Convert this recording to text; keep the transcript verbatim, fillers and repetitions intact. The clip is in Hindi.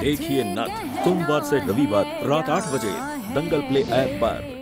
देखिए नथ सोमवार से रविवार रात आठ बजे दंगल प्ले ऐप पर।